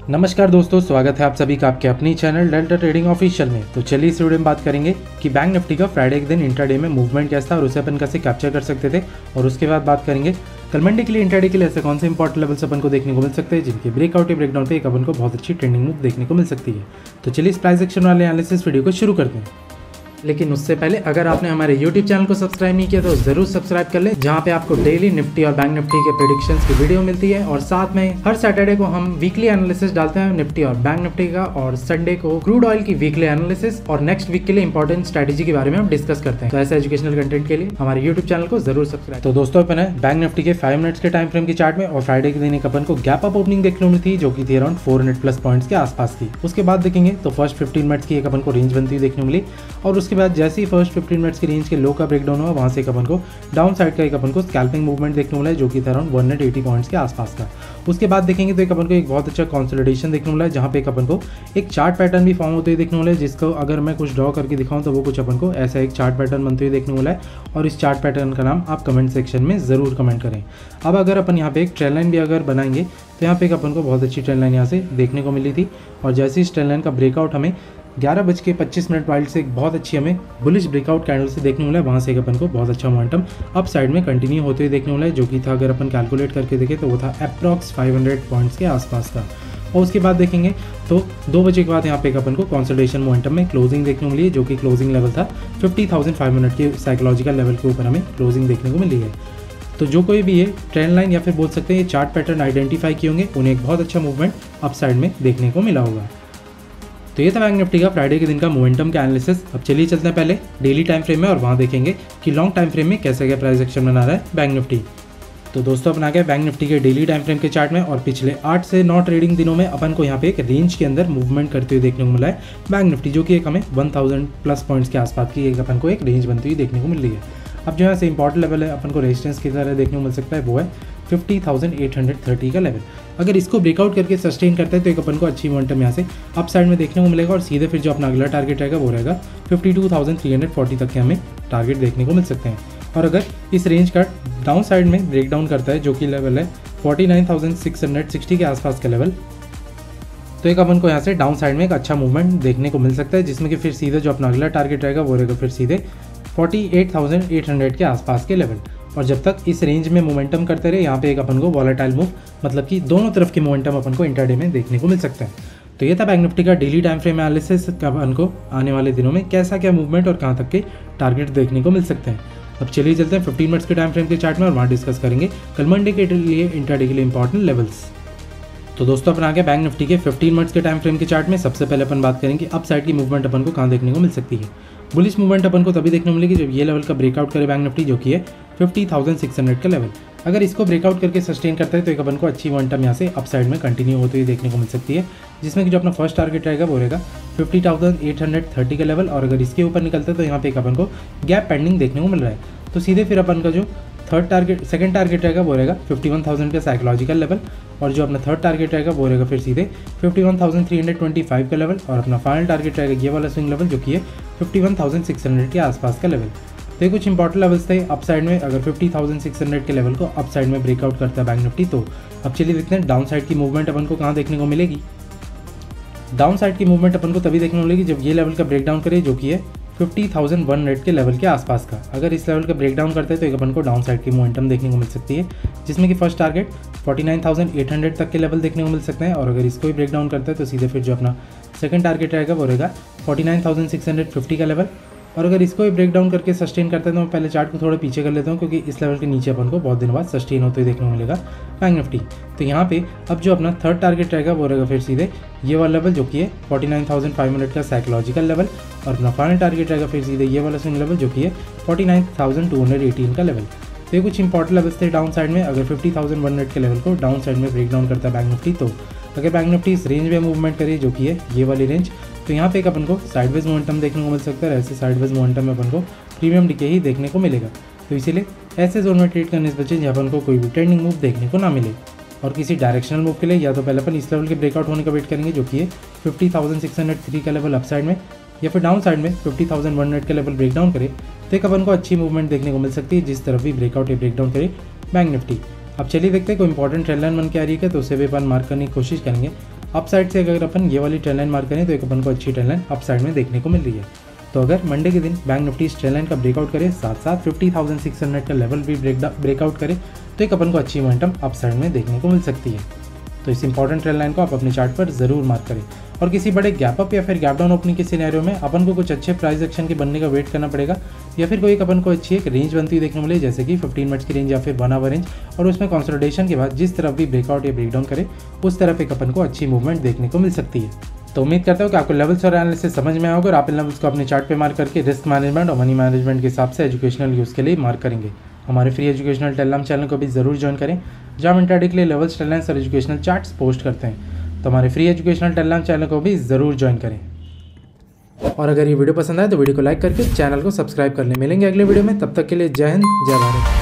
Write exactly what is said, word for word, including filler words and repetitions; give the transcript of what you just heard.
नमस्कार दोस्तों, स्वागत है आप सभी का आपके अपनी चैनल डेल्टा ट्रेडिंग ऑफिशियल में। तो चलिए इस वीडियो में बात करेंगे कि बैंक निफ्टी का फ्राइडे के दिन इंट्राडे में मूवमेंट कैसा था और उसे अपन कैसे कैप्चर कर सकते थे। और उसके बाद बात करेंगे कल मंडे के लिए इंट्राडे के लिए ऐसे कौन से इंपॉर्टेंट लेवल्स अपन को देखने को मिल सकते हैं जिनके ब्रेकआउट या ब्रेकडाउन पे एक अपन को बहुत अच्छी ट्रेंडिंग मूव देखने को मिल सकती है। तो चलिए इस प्राइस एक्शन वाले एनालिसिस वीडियो को शुरू करते हैं। लेकिन उससे पहले अगर आपने हमारे यूट्यूब चैनल को सब्सक्राइब नहीं किया तो जरूर सब्सक्राइब कर लें, जहां पे आपको डेली निफ्टी और बैंक निफ्टी के प्रेडिक्शंस की वीडियो मिलती है। और साथ में हर सैटरडे को हम वीकली एनालिसिस डालते हैं निफ्टी और बैंक निफ्टी का, और संडे को क्रूड ऑयल की वीकली एनालिसिस और नेक्स्ट वीक के लिए इंपॉर्टेंट स्ट्रेटेजी के बारे में हम डिस्कस करते हैं। तो ऐसे एजुकेशनल कंटेंट के लिए हमारे यूट्यूब चैनल को जरूर सब्सक्राइब। तो दोस्तों अपन है बैंक निफ्टी के फाइव मिनट्स के टाइम फ्रेम की चार्ट में, और फ्राइडे के दिन एक अपन को गैप अप ओपनिंग देखने को मिली थी जो की थी around four hundred plus points के आसपास की। उसके बाद देखेंगे तो फर्स्ट फिफ्टीन मिनट्स की एक अपन को रेंज बनती हुई देखने को मिली, और उसके बाद जैसे ही फर्स्ट फिफ्टीन मिनट्स की रेंज के लो का ब्रेकडाउन हुआ, वहां से एक अपन को डाउन साइड का एक अपन को स्कैल्पिंग मूवमेंट देखने को मिला जो कि था अराउंड वन एटी पॉइंट्स के आसपास का। उसके बाद देखेंगे तो एक अपन को एक बहुत अच्छा कंसोलिडेशन देखने को मिला है, जहां पे एक अपन को एक चार्ट पैटर्न भी फॉर्म होते हुए देखने को मिला है, जिसको अगर मैं कुछ ड्रॉ करके दिखाऊं तो वो कुछ अपन को ऐसा एक चार्ट पैटर्न बनते हुए देखने को मिला है। और इस चार्ट पैटर्न का नाम आप कमेंट सेक्शन में जरूर कमेंट करें। अब अगर अपन यहाँ पे एक ट्रेंड लाइन भी अगर बनाएंगे तो यहाँ पे एक अपन को बहुत अच्छी ट्रेंड लाइन यहाँ से देखने को मिली थी, और जैसे इस ट्रेंड लाइन का ब्रेकआउट हमें ग्यारह बज के पच्चीस मिनट वाइल्ड से एक बहुत अच्छी हमें बुलिश ब्रेकआउट कैंडल से देखने मिला है, वहाँ से एक अपन को बहुत अच्छा मोमेंटम अप साइड में कंटिन्यू होते हुए देखने मिला है, जो कि था अगर अपन कैलकुलेट करके देखें तो वो था अप्रॉक्स फाइव हंड्रेड पॉइंट्स के आसपास का। और उसके बाद देखेंगे तो दो बजे के बाद यहाँ पे एक अपन को कंसोलिडेशन मोमेंटम में क्लोजिंग देखने को मिली है, जो कि क्लोजिंग लेवल था फिफ्टी थाउजेंड फाइव हंड्रेड के साइकोलॉजिकल लेवल के ऊपर हमें क्लोजिंग देखने को मिली है। तो जो कोई भी ये ट्रेंड लाइन या फिर बोल सकते हैं ये चार्ट पैटर्न आइडेंटिफाई किए होंगे, उन्हें एक बहुत अच्छा मूवमेंट अप साइड में देखने को मिला होगा। तो ये था बैंक निफ्टी का फ्राइडे के दिन का मोमेंटम का एनालिसिस। अब चलिए चलते हैं पहले डेली टाइम फ्रेम में, और वहाँ देखेंगे कि लॉन्ग टाइम फ्रेम में कैसे क्या प्राइस एक्शन बना रहा है बैंक निफ्टी। तो दोस्तों अपन आ गए बैंक निफ्टी के डेली टाइम फ्रेम के चार्ट में, और पिछले आठ से नौ ट्रेडिंग दिनों में अपन को यहाँ पे एक रेंज के अंदर मूवमेंट करते हुए देखने को मिला है बैंक निफ्टी, जो कि एक हमें वन थाउजेंड प्लस पॉइंट्स के आसपास की एक अपन को एक रेंज बनती हुई देखने को मिल रही है। अब जो यहाँ से इंपॉर्टेंट लेवल है अपन को रेजिस्टेंस की तरह देखने को मिल सकता है, वो है fifty thousand eight hundred thirty का लेवल। अगर इसको ब्रेकआउट करके सस्टेन करता है तो एक अपन को अच्छी मोमेंटम यहाँ से अप साइड में देखने को मिलेगा, और सीधे फिर जो अपना अगला टारगेट रहेगा वो रहेगा fifty two thousand three hundred forty तक के हमें टारगेट देखने को मिल सकते हैं। और अगर इस रेंज का डाउन साइड में ब्रेक डाउन करता है, जो कि लेवल है forty nine thousand six hundred sixty के आसपास का लेवल, तो एक अपन को यहाँ से डाउन साइड में एक अच्छा मूवमेंट देखने को मिल सकता है, जिसमें कि फिर सीधे जो अपना अगला टारगेट रहेगा वो रहेगा फिर सीधे forty eight thousand eight hundred के आसपास के लेवल। और जब तक इस रेंज में मोमेंटम करते रहे, यहाँ पे एक अपन को वॉलेटाइल मूव मतलब कि दोनों तरफ के मोमेंटम अपन को इंट्राडे में देखने को मिल सकता है। तो ये था बैंक निफ्टी का डेली टाइम फ्रेम एनालिसिस का अपन को आने वाले दिनों में कैसा क्या मूवमेंट और कहाँ तक के टारगेट देखने को मिल सकते हैं। अब चलिए चलते हैं फिफ्टीन मिनट्स के टाइम फ्रेम के चार्ट में, और वहाँ डिस्कस करेंगे कल मंडे के लिए इंट्राडे के लिए इंपॉर्टेंट लेवल्स। तो दोस्तों अपन आ गए बैंक निफ्टी के फिफ्टीन मिनट्स के टाइम फ्रेम के चार्ट में। सबसे पहले अपन बात करेंगे अप साइड की मूवमेंट अपन को कहाँ देखने को मिल सकती है। बुलिश मूवमेंट अपन को तभी देखने को मिलेगी जब ये लेवल का ब्रेकआउट करे बैंक निफ्टी, जो कि है फिफ्टी थाउजेंड सिक्स हंड्रेड का लेवल। अगर इसको ब्रेकआउट करके सस्टेन करता है तो एक अपन को अच्छी मोमेंटम यहाँ से अप साइड में कंटिन्यू होते हुए देखने को मिल सकती है, जिसमें कि जो अपना फर्स्ट टारगेट रहेगा वो रहेगा fifty thousand eight hundred thirty का लेवल। और अगर इसके ऊपर निकलता है तो यहाँ पे एक अपन को गैप पेंडिंग देखने को मिल रहा है, तो सीधे फिर अपन का जो थर्ड टारगेट सेकंड टारगेट रहेगा वो रहेगा फिफ्टी वन थाउजेंड का साइकोलॉजिकल लेवल, और जो अपना थर्ड टारगेट रहेगा वो रहेगा फिर सीधे fifty one thousand three hundred twenty five का लेवल, और अपना फाइनल टारगेट रहेगा ये वाला स्विंग लेवल, जो कि है fifty one thousand six hundred के आसपास का लेवल। तो ये कुछ इंपॉर्टेंट लेवल्स थे अप साइड में। अगर फिफ्टी थाउजेंड सिक्स हंड्रेड के लेवल को अप साइड में ब्रेकआउट करता है बैंक निफ्टी, तो अब चलिए देखते हैं डाउन साइड की मूवमेंट अपन को कहाँ देखने को मिलेगी। डाउन साइड की मूवमेंट अपन को तभी देखने को मिलेगी जब ये लेवल का ब्रेकडाउन करे, जो कि है फिफ्टी थाउजेंड वन हंड्रेड के लेवल के आसपास का। अगर इस लेवल का ब्रेकडाउन करते हैं तो एक अपन को डाउन साइड की मोमेंटम देखने को मिल सकती है, जिसमें कि first target forty nine thousand eight hundred तक के लेवल देखने को मिल सकते हैं। और अगर इसको भी ब्रेकडाउन करता है तो सीधे फिर जो अपना सेकंड टारगेट रहेगा वो रहेगा forty nine thousand six hundred fifty का लेवल। और अगर इसको भी ब्रेक डाउन करके सस्टेन करते हैं तो मैं पहले चार्ट को थोड़ा पीछे कर लेता हूँ, क्योंकि इस लेवल के नीचे अपन को बहुत दिनों बाद सस्टेन होते हुए देखने को मिलेगा बैंक निफ्टी। तो यहाँ पे अब जो अपना थर्ड टारगेट रहेगा वो रहेगा फिर सीधे ये वाला लेवल, जो कि है forty nine thousand five hundred का साइकोलॉजिकल लेवल, और अपना फाइनल टारगेट रहेगा फिर सीधे ये वाला स्विंग लेवल, जो कि है forty nine thousand two hundred eighteen का लेवल। तो ये कुछ इंपॉर्टेंट लेवल्स थे डाउन साइड में। अगर फिफ्टी थाउजेंड वन हंड्रेड के लेवल को डाउन साइड में ब्रेक डाउन करता है बैंक निफ्टी, तो अगर बैंक निफ्टी इस रेंज में मूवमेंट करे, जो कि है ये वाली रेंज, तो यहाँ पे एक अपन को साइडवेज मोमेंटम देखने को मिल सकता है। ऐसे साइडवेज मोमेंटम में अपन को प्रीमियम डिके ही देखने को मिलेगा। तो इसीलिए ऐसे जोन में ट्रेड करने से बचे जहाँ अपन को कोई भी ट्रेंडिंग मूव देखने को ना मिले। और किसी डायरेक्शनल मूव के लिए या तो पहले अपन इस लेवल के ब्रेकआउट होने का वेट करेंगे, जो कि है fifty thousand six hundred three का लेवल अप साइड में, या फिर डाउन साइड में फिफ्टी थाउजेंड वन हंड्रेड का लेवल ब्रेकडाउन करे, तो एक अपन को अच्छी मूवमेंट देखने को मिल सकती है जिस तरफ भी ब्रेकआउट या ब्रेकडाउन करे बैंक निफ्टी। अब चलिए देखते हैं कोई इंपॉर्टेंट ट्रेंड लाइन बन के आ रही है, तो उसे भी अपन मार्क करने की कोशिश करेंगे। अप साइड से अगर अपन ये वाली ट्रेंड लाइन मार्क करें तो एक अपन को अच्छी ट्रेंड लाइन अप साइड में देखने को मिल रही है। तो अगर मंडे के दिन बैंक निफ्टी इस ट्रेंड लाइन का ब्रेकआउट करे, साथ साथ फिफ्टी थाउजेंड सिक्स हंड्रेड का लेवल भी ब्रेक ब्रेकआउट करे, तो एक अपन को अच्छी मोमेंटम अप साइड में देखने को मिल सकती है। तो इस इंपॉर्टेंट ट्रेंड लाइन को आप अपने चार्ट पर जरूर मार्क करें। और किसी बड़े गैप अप या फिर गैप डाउन ओपनिंग के सिनेरियो में अपन को कुछ अच्छे प्राइस एक्शन के बनने का वेट करना पड़ेगा, या फिर कोई एक अपन को अच्छी एक रेंज बनती हुई देखने को मिले, जैसे कि फिफ्टीन मिनट्स की रेंज या फिर वन आवर रेंज, और उसमें कंसोलिडेशन के बाद जिस तरफ भी ब्रेकआउट या ब्रेकडाउन करे उस तरफ एक अपन को अच्छी मूवमेंट देखने को मिल सकती है। तो उम्मीद करता हूँ कि आपको लेवल्स और एनालिसिस समझ में आएगा और आप इन लेवल्स को अपने चार्ट पे मार्क करके रिस्क मैनेजमेंट और मनी मैनेजमेंट के हिसाब से एजुकेशनल यूज़ के लिए मार्क करेंगे। हमारे फ्री एजुकेशनल टेलीग्राम चैनल को भी जरूर ज्वाइन करें, जहाँ हम इंट्राडे के लिए लेवल्स, ट्रेंड लाइन्स और एजुकेशनल चार्ट्स पोस्ट करते हैं। तो हमारे फ्री एजुकेशनल टेलीग्राम चैनल को भी ज़रूर ज्वाइन करें। और अगर ये वीडियो पसंद आए तो वीडियो को लाइक करके चैनल को सब्सक्राइब कर लें। मिलेंगे अगले वीडियो में, तब तक के लिए जय हिंद, जय भारत।